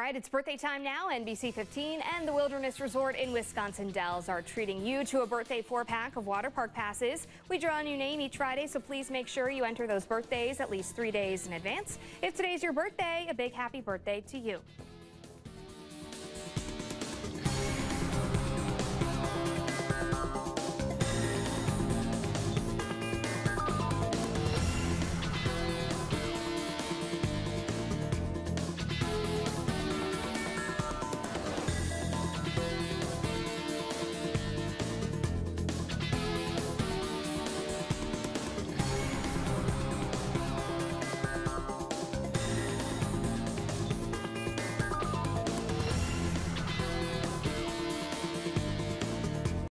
right, it's birthday time now. NBC 15 and the Wilderness Resort in Wisconsin Dells are treating you to a birthday 4-pack of water park passes. We draw a new name each Friday, so please make sure you enter those birthdays at least 3 days in advance. If today's your birthday, a big happy birthday to you.